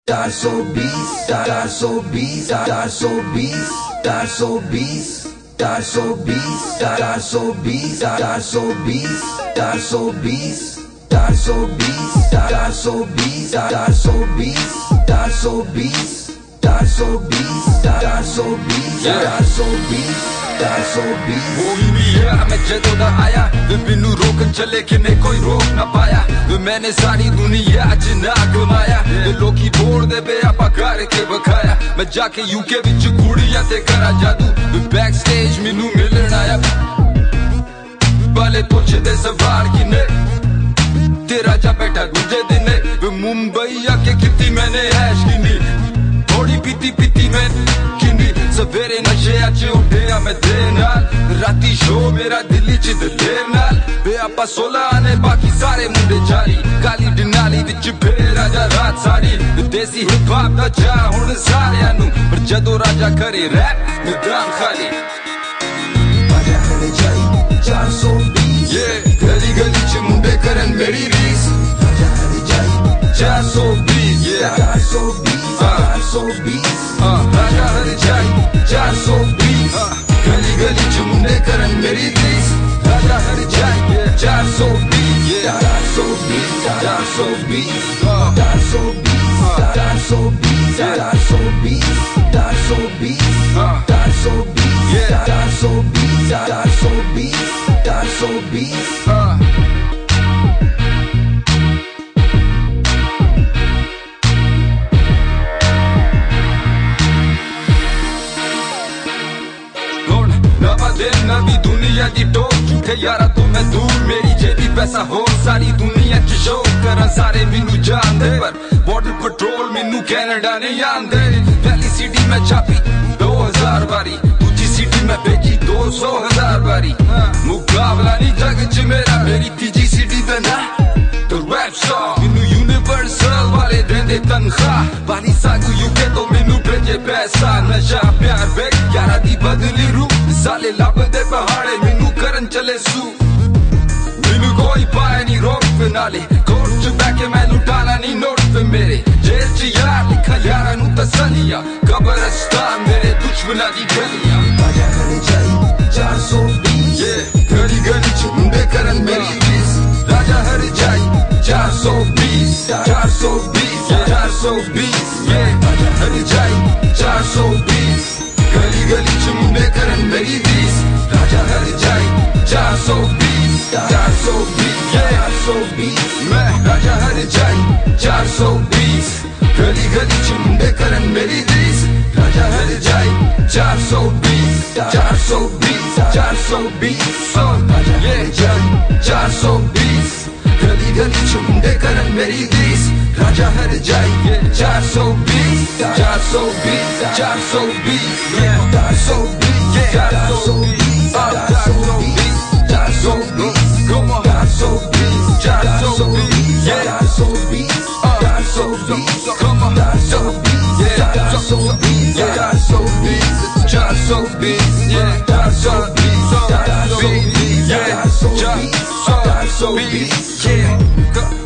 वही भी है मैं जदों दा आया वे मैनू रोकन चले किन्ने कोई रोक ना पाया वे मैंने सारी दुनिया च ना घुमाया वे लोकी बोल दे बे आपा करके बखाया मैं जाके यूके विच कुड़ियां ते करा जादू वे बैक स्टेज मैनू मिलन आया वाले पुछदे सवाल किन्ने तेरा जा बैठा दूजे दिन वे मुंबई आके किती मैंने ऐश किन्नी थोड़ी पीती पीती मैं किन्नी सवेरे नशे अच उठिया मैं देर नाल राती शो मेरा दिल्ली च दलेर नाल वे आपा 16 आने बाकी सारे मुंडे जारी काली डनाली विच फिर राजा रात सारी देसी हिप हॉप दा जा हुण सारियां नू पर जदों राजा करे रैप मैदान खाली राजा करे जाई 420 गली गली च मुंडे करन मेरी रीस राजा करे जाई 420 राजा हर जाई 420 गली गली च मुंडे करन मेरी रीस राजा हर जाई 420 नवी दुनिया दी टोक झूठे यारा तो मैं दूर मेरी जेबी पैसा हो सारी दुनिया च शो करा सारे मैनू जानदे पर बॉर्डर पेट्रोल मैनू कैनेडा ने आंदे पहली सिटी में छापी 2000 बारी दूजी सिटी में भेजी 200,000 बारी मुकाबला नहीं जग च मेरा मेरी तीजी सिटी दा ना तो रैप सॉन्ग मैनू यूनिवर्सल वाले देंदे तनख्वाह बानी सागू यूके तो मैनू भेजे पैसा नशा प्यार बेग यारा दी बदली रूप साले लभदे पहाड़े मैनू करन चले सू मैनू कोई पाए नहीं रोक पे नाले कोर्ट च बैके मैं लुटाना नहीं नोट पे मेरे जेल च यार लिखा यारा नू तसलिया कब्रिस्तान मेरे दुश्मना दी गलियां राजा करे जाई 420 गली गली च मुंडे करन मेरी रीस राजा हर जाई 420 राजा हर जाई 420 गली गली च मुंडे करन मेरी रीस राजा हर जाई 420 मैं राजा हर जाई 420 गली गली च मुंडे करन मेरी रीस राजा हर जाई 420 गली गली च मुंडे करन मेरी रीस राजा हर जाई 420 yeah.